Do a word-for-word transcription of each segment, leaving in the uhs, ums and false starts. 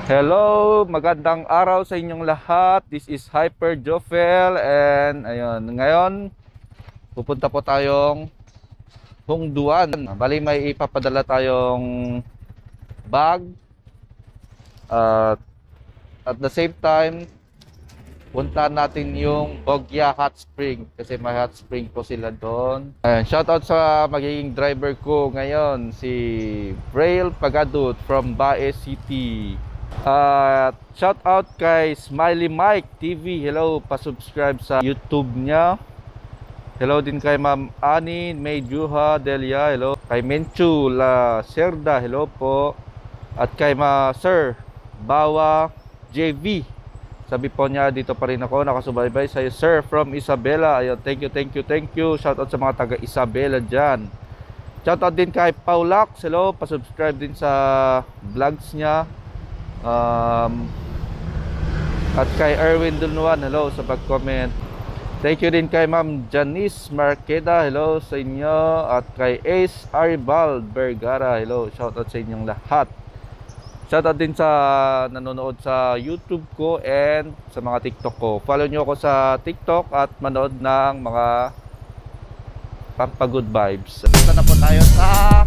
Hello, magandang araw sa inyong lahat. This is Hyper Jofel and ayun, ngayon pupunta po tayong Hongduan. Bali may ipapadala tayong bag at at the same time punta natin yung Bogya Hot Spring kasi may hot spring po sila doon. Ayun, shout out sa magiging driver ko ngayon, si Braille Pagadut from Bae City. At shout out kay Smiley Mike T V. Hello, pa-subscribe sa YouTube niya. Hello din kay Ma'am Ani Medjuha Delia. Hello. Kay Menchu La Cerda. Hello po. At kay Ma Sir Bawa J V. Sabi po niya dito pa rin ako nakasubaybay sa Sir from Isabela. Ayun, thank you, thank you, thank you. Shout out sa mga taga Isabela diyan. Shout out din kay Paulax. Hello, pa-subscribe din sa vlogs niya. Um, at kay Erwin Dulnuan, hello sa pag-comment. Thank you din kay Ma'am Janice Marqueda, hello sa inyo. At kay Ace Aribald Vergara, hello, shout out sa inyong lahat. Shout out din sa nanonood sa YouTube ko and sa mga TikTok ko. Follow nyo ako sa TikTok at manood ng mga pampagood vibes. Dito na po tayo sa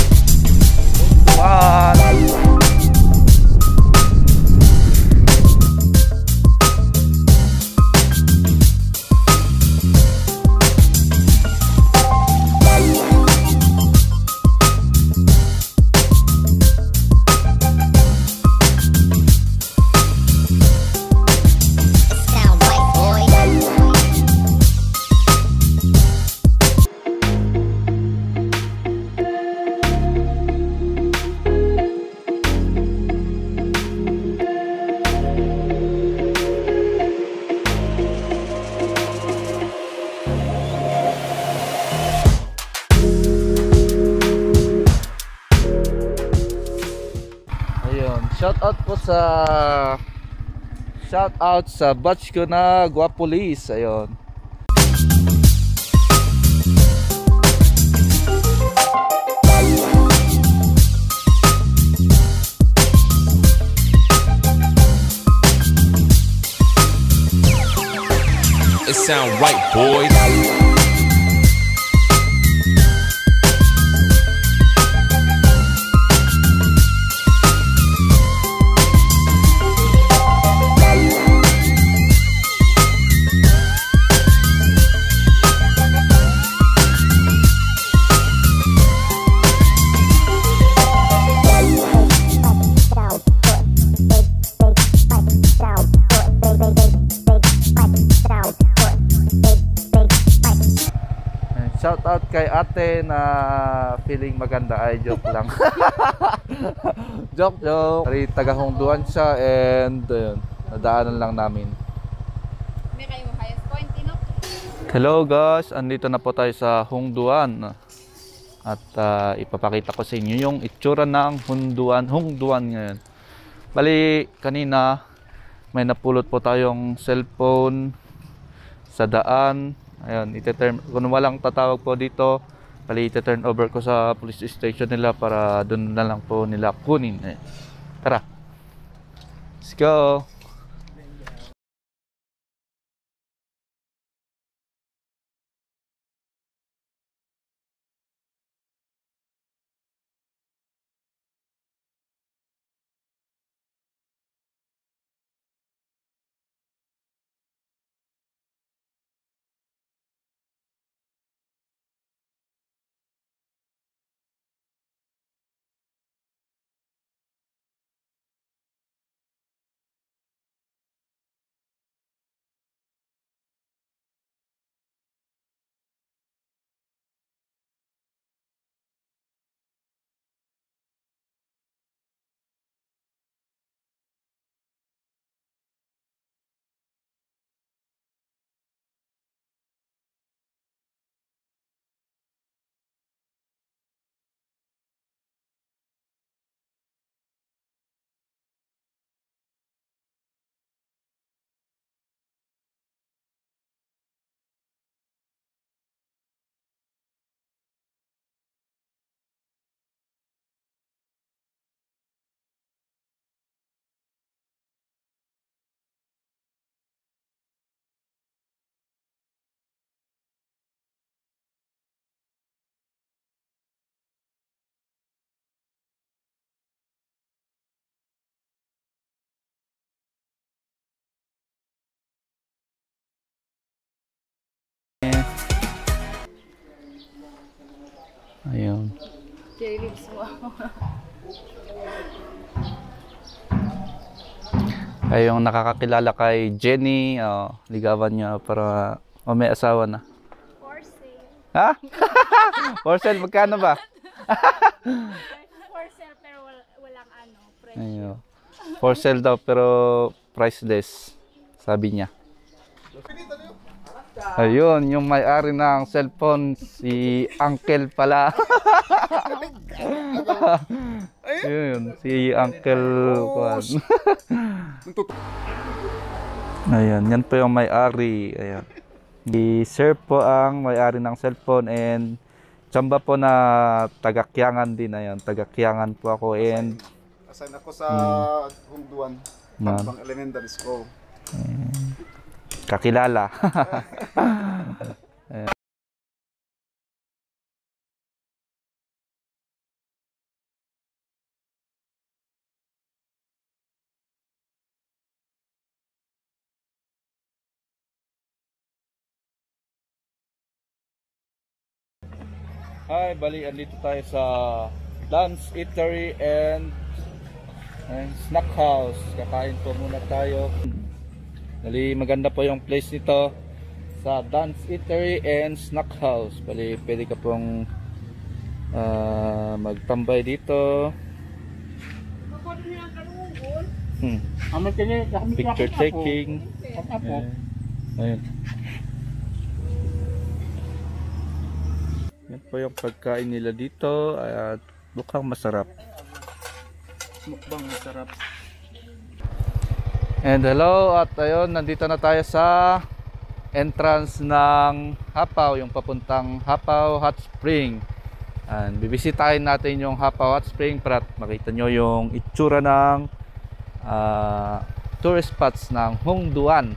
Hongduan. Shout out po sa Shout out sa batch ko na Guapolis. Ayun. It sound right, boys. Shout out kay ate na feeling maganda, ay joke lang. Joke joke. Ari taga Hongduan siya and ayun, nadaanan lang namin. May kayo highest point, Tino? Hello guys, andito na po tayo sa Hongduan. At uh, ipapakita ko sa inyo yung itsura ng Hongduan, Hongduan ngayon. Bali kanina may napulot po tayong cellphone sa daan. Ayun, ite-turn, kung walang tatawag po dito, bali ite-turn over ko sa police station nila para doon na lang po nila kunin. Ayun. Tara, let's go. lips mo. Ay yung nakakakilala kay Jenny, oh, ligawan niya para oh, may asawa na. For sale. Ha? For sale, magkano ba? For sale pero wal walang ano, presyo. Ayun. For sale daw pero priceless, sabi niya. Ayun, yung may-ari ng cellphone, si Uncle pala. Ayun, si Uncle Juan. Ayan, yan po yung may-ari. Ayan. Si Sir po ang may-ari ng cellphone and tsamba po na taga-Kiangan din. Ayan, taga-Kiangan po ako and Assign ako sa Hungduan, Ma'am. Tambang Elementary School. kakilala. Hi, bali, andito tayo sa Dance Eatery and, and Snack House. Kakain po muna tayo. Bali, maganda po yung place nito sa Dance Eatery and Snack House. Bali, pwede ka pong uh, magtambay dito. Hmm. Picture taking. Ayan. Ayan. Yan po yung pagkain nila dito at mukhang masarap. Mukbang masarap. And hello, at ayun, nandito na tayo sa entrance ng Hapaw, yung papuntang Hapaw Hot Spring. And bibisitahin natin yung Hapaw Hot Spring para makita nyo yung itsura ng uh, tourist spots ng Hungduan.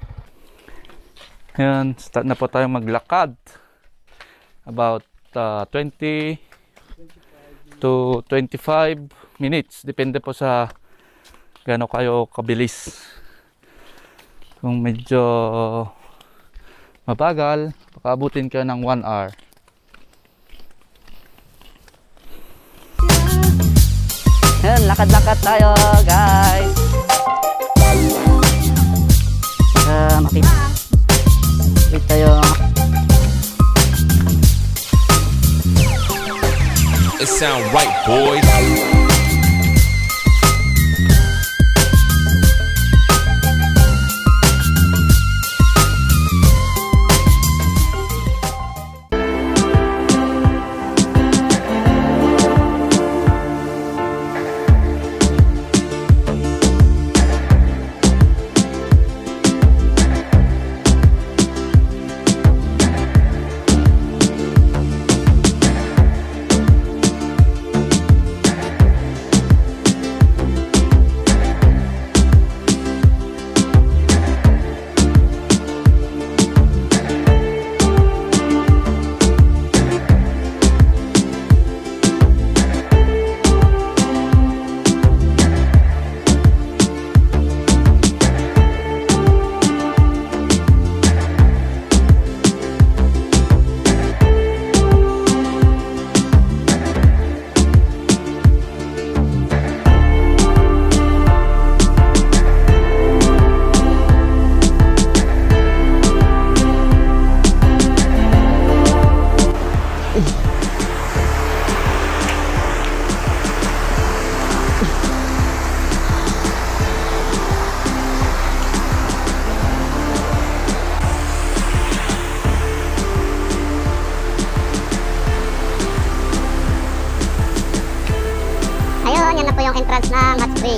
Ayan, start na po tayong maglakad. About uh, twenty to twenty-five minutes, depende po sa gaano kayo kabilis. Kung medyo mabagal, baka abutin kayo ng one hour. Yan, lakad-lakad tayo, guys. Uh, makita. Wait tayo. It sound right, boys. Ayun, yan na po yung entrance ng hot spring.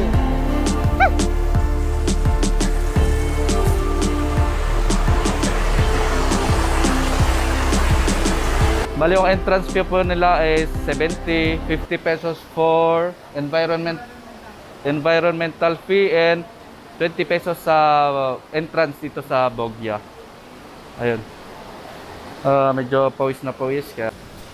Bali, yung entrance fee po nila is seventy, fifty pesos for environment environmental fee and twenty pesos sa entrance dito sa Bogya. Ayun. Uh, medyo pawis na pawis kaya.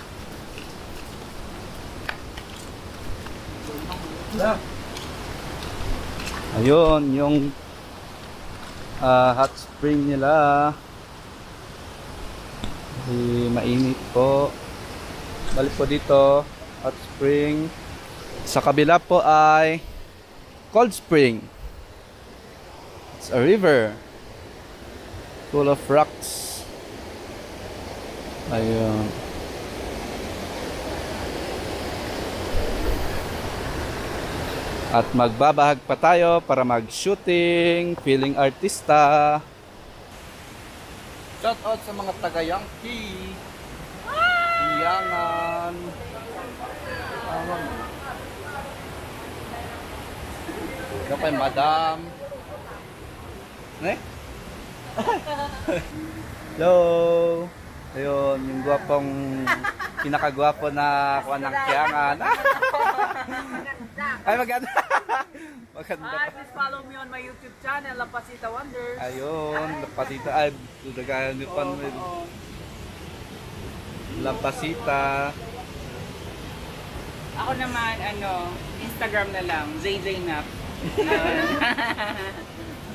Ayun, yung uh, hot spring nila. Kasi mainit po. Balik po dito, hot spring. Sa kabila po ay cold spring. It's a river full of rocks. Ayun. At magbabahag pa tayo para mag-shooting, feeling artista. Shout out sa mga taga-Yankee. Iyangan. Tawag. Ikaw pa yung madam. Ne? Hello. Ayun, yung gwapong pinakagwapo na kuha ng kiyangan. Ay, maganda. Maganda. Hi, please follow me on my YouTube channel, Lapasita Wonders. Ayun, lapasita. Ay, dudagayan niyo pa. Oo. Lapasita. Ako naman, ano, Instagram na lang, J J Nap.